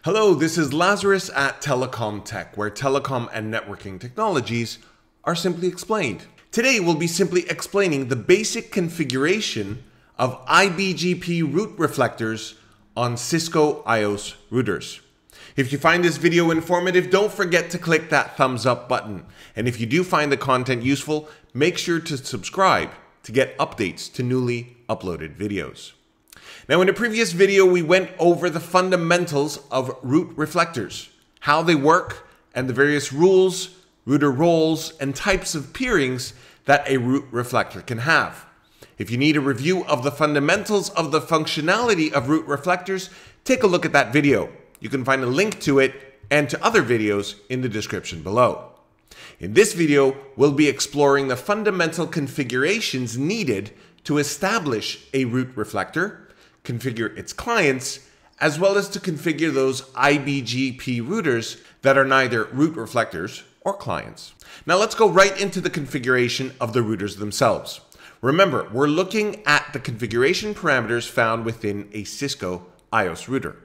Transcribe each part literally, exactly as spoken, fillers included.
Hello, this is Lazarus at telecomTech, where telecom and networking technologies are simply explained. Today we'll be simply explaining the basic configuration of I B G P route reflectors on Cisco I O S routers. If you find this video informative, don't forget to click that thumbs up button. And if you do find the content useful, make sure to subscribe to get updates to newly uploaded videos. Now, in a previous video, we went over the fundamentals of route reflectors, how they work, and the various rules, router roles, and types of peerings that a route reflector can have. If you need a review of the fundamentals of the functionality of route reflectors, take a look at that video. You can find a link to it and to other videos in the description below. In this video, we'll be exploring the fundamental configurations needed to establish a route reflector, configure its clients, as well as to configure those I B G P routers that are neither route reflectors or clients. Now let's go right into the configuration of the routers themselves. Remember, we're looking at the configuration parameters found within a Cisco I O S router.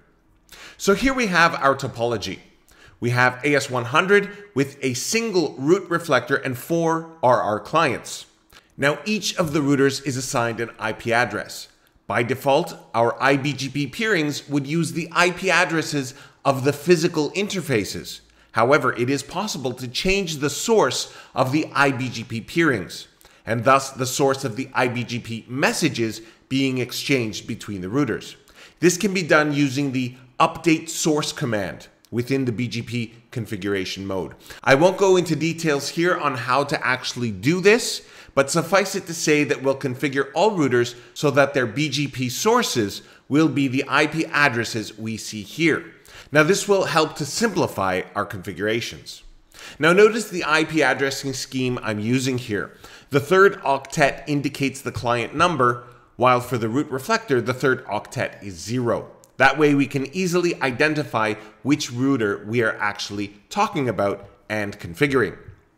So here we have our topology. We have A S one hundred with a single route reflector and four R R clients. Now each of the routers is assigned an I P address. By default, our I B G P peerings would use the I P addresses of the physical interfaces. However, it is possible to change the source of the I B G P peerings, and thus the source of the I B G P messages being exchanged between the routers. This can be done using the update source command within the B G P configuration mode. I won't go into details here on how to actually do this, but suffice it to say that we'll configure all routers so that their B G P sources will be the I P addresses we see here. Now this will help to simplify our configurations. Now notice the I P addressing scheme I'm using here. The third octet indicates the client number, while for the route reflector, the third octet is zero. That way we can easily identify which router we are actually talking about and configuring.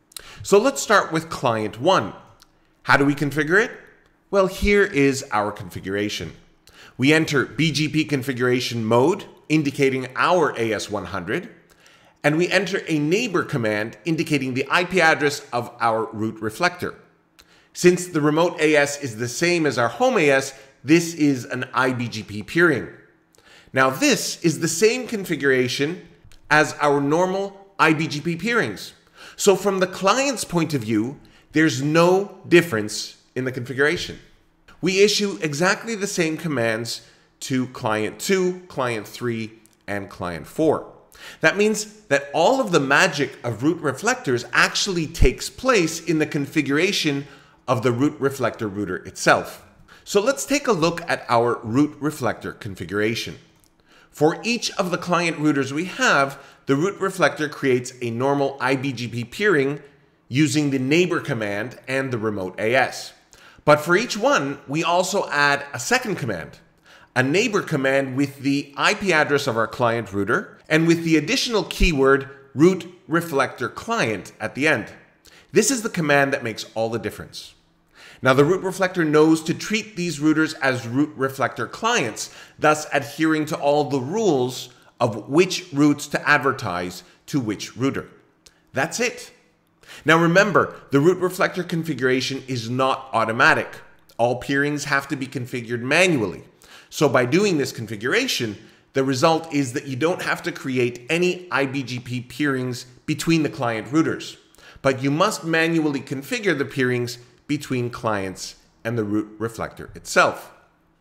So let's start with client one. How do we configure it? Well, here is our configuration. We enter B G P configuration mode, indicating our A S one hundred, and we enter a neighbor command indicating the I P address of our route reflector. Since the remote A S is the same as our home A S, this is an I B G P peering. Now this is the same configuration as our normal I B G P peerings. So from the client's point of view, there's no difference in the configuration. We issue exactly the same commands to client two, client three, and client four. That means that all of the magic of route reflectors actually takes place in the configuration of the route reflector router itself. So let's take a look at our route reflector configuration. For each of the client routers we have, the route reflector creates a normal I B G P peering using the neighbor command and the remote A S. But for each one, we also add a second command, a neighbor command with the I P address of our client router and with the additional keyword route reflector client at the end. This is the command that makes all the difference. Now the route reflector knows to treat these routers as route reflector clients, thus adhering to all the rules of which routes to advertise to which router. That's it. Now remember, the route reflector configuration is not automatic. All peerings have to be configured manually. So by doing this configuration, the result is that you don't have to create any I B G P peerings between the client routers, but you must manually configure the peerings between clients and the route reflector itself.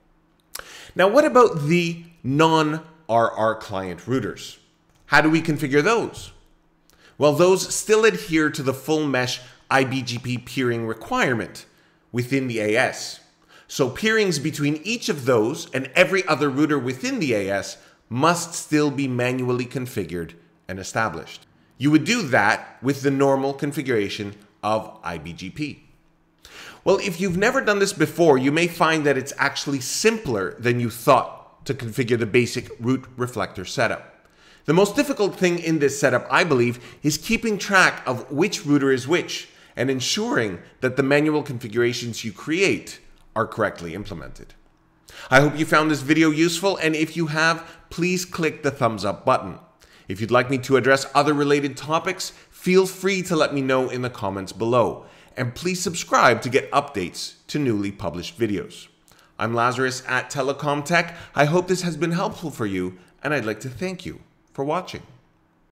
Now what about the non-R R client routers? How do we configure those? Well, those still adhere to the full mesh I B G P peering requirement within the A S. So peerings between each of those and every other router within the A S must still be manually configured and established. You would do that with the normal configuration of I B G P. Well, if you've never done this before, you may find that it's actually simpler than you thought to configure the basic route reflector setup. The most difficult thing in this setup, I believe, is keeping track of which router is which and ensuring that the manual configurations you create are correctly implemented. I hope you found this video useful, and if you have, please click the thumbs up button. If you'd like me to address other related topics, feel free to let me know in the comments below. And please subscribe to get updates to newly published videos. I'm Lazarus at telecomTech. I hope this has been helpful for you, and I'd like to thank you for watching.